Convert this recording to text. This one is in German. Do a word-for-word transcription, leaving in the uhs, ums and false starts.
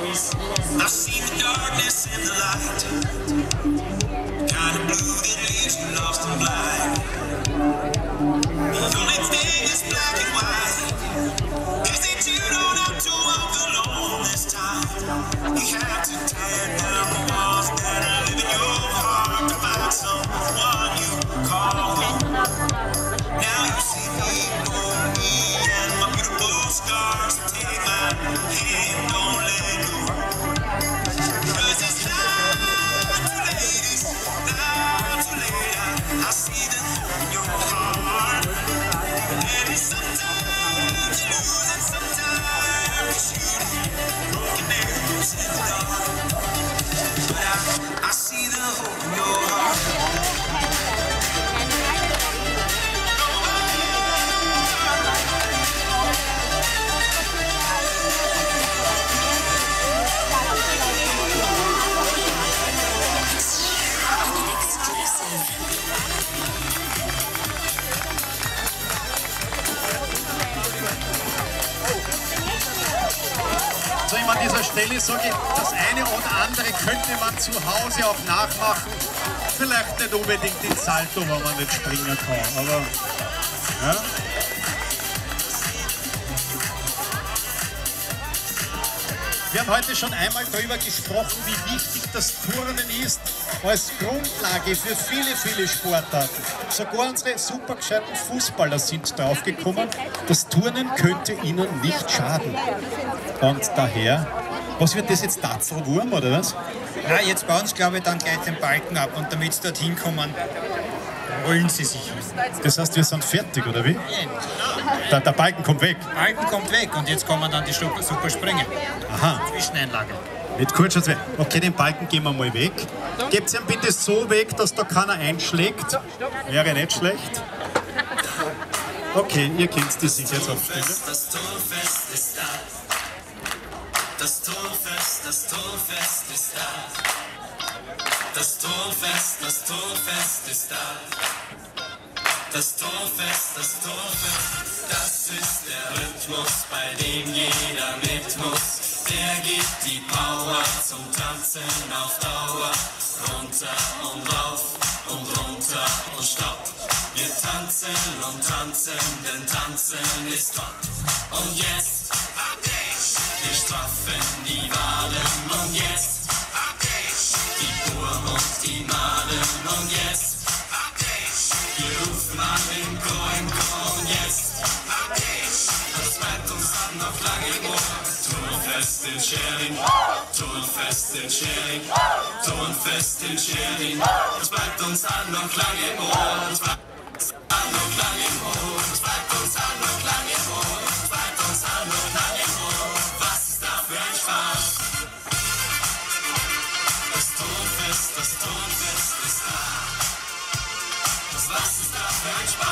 I've seen the darkness and the light, kind of blue that leaves you lost and blind. The only thing is black and white is that you don't have to walk alone this time. You have to tear down the walls that live in your heart to find someone you call home. Now you see me, know me, and my beautiful scars. Take my hand, don't let go. 'Cause it's not too late, it's not too late. I, I see them in your heart. And sometimes you lose and sometimes you shoot. Broken arrows in the dark. But I, I see the hope in your heart. So, ich an dieser Stelle sage ich, das eine oder andere könnte man zu Hause auch nachmachen. Vielleicht nicht unbedingt den Salto, wenn man nicht springen kann, aber ja. Wir haben heute schon einmal darüber gesprochen, wie wichtig das Turnen ist als Grundlage für viele, viele Sportarten. Sogar unsere super gescheiten Fußballer sind draufgekommen, das Turnen könnte ihnen nicht schaden. Und daher, was wird das jetzt, Tatzelwurm oder was? Ja, jetzt bauen sie, glaube ich, dann gleich den Balken ab und damit sie dorthin kommen, rollen sie sich hin. Das heißt, wir sind fertig, oder wie? Der, der Balken kommt weg. Der Balken kommt weg und jetzt kommen dann die super, super Springen. Aha. Zwischeneinlage. Nicht kurz schon weg. Okay, den Balken gehen wir mal weg. Gebt ihn bitte so weg, dass da keiner einschlägt. Wäre nicht schlecht. Okay, ihr kennt die sicher jetzt auf Stelle. Das Turnfest ist da. Das Turnfest, das Turnfest ist da. Das Turnfest, das Turnfest ist da. Das Turnfest, das Turnfest, das ist der Rhythmus, bei dem jeder mit muss. Der gibt die Power zum Tanzen auf Dauer. Runter und rauf und runter und stopp. Wir tanzen und tanzen, denn tanzen ist Gott. Und jetzt, wir straffen die Waden und jetzt, die Burm und die Maden und jetzt, wir rufen an den Chor im Chor und jetzt, das bleibt uns dann noch lange im Ohr. Turnfest in Schering, Turnfest in Schering, Turnfest in Schering, das bleibt uns dann noch lange im Ohr. Das bleibt uns dann noch lange im Ohr, das bleibt uns dann noch lange im Ohr, das bleibt uns dann noch lange im Ohr. Was ist da für ein Spaß? Das Turnfest, das Turnfest ist da. Was ist da für ein Spaß?